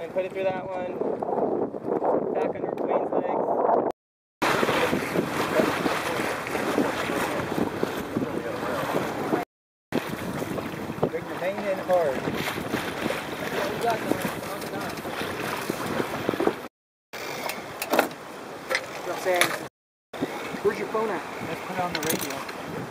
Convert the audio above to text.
and put it through that one. Back under Dwayne's legs. Bring your main in hard. Where's your phone at? Let's put it on the radio.